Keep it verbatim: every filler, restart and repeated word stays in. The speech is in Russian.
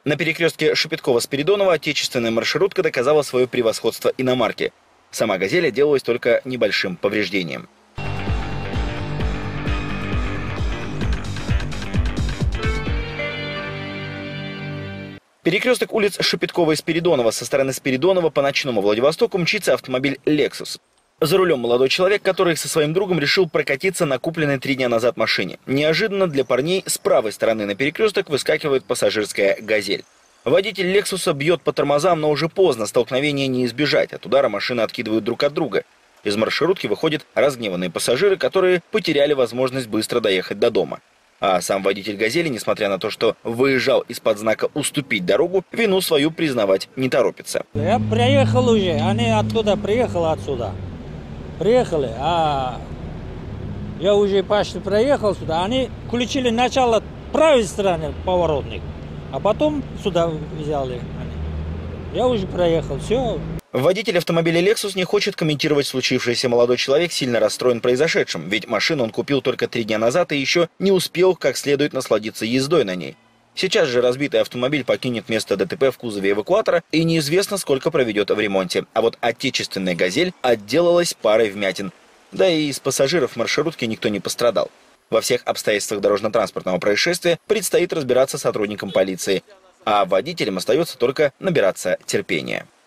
На перекрестке Шепеткова-Спиридонова отечественная маршрутка доказала свое превосходство иномарки. Сама «Газель» отделалась только небольшим повреждением. Перекресток улиц Шепеткова и Спиридонова. Со стороны Спиридонова по ночному Владивостоку мчится автомобиль «Лексус». За рулем молодой человек, который со своим другом решил прокатиться на купленной три дня назад машине. Неожиданно для парней с правой стороны на перекресток выскакивает пассажирская «Газель». Водитель «Лексуса» бьет по тормозам, но уже поздно, столкновения не избежать. От удара машины откидывают друг от друга. Из маршрутки выходят разгневанные пассажиры, которые потеряли возможность быстро доехать до дома. А сам водитель «Газели», несмотря на то, что выезжал из-под знака «уступить дорогу», вину свою признавать не торопится. Я приехал уже, они оттуда приехали отсюда. Приехали, а я уже почти проехал сюда. Они включили начало правой стороны поворотник, а потом сюда взяли. Я уже проехал, все. Водитель автомобиля «Лексус» не хочет комментировать случившееся. Молодой человек сильно расстроен произошедшим, ведь машину он купил только три дня назад и еще не успел как следует насладиться ездой на ней. Сейчас же разбитый автомобиль покинет место ДТП в кузове эвакуатора и неизвестно, сколько проведет в ремонте. А вот отечественная «Газель» отделалась парой вмятин. Да и из пассажиров маршрутки никто не пострадал. Во всех обстоятельствах дорожно-транспортного происшествия предстоит разбираться сотрудникам полиции. А водителям остается только набираться терпения.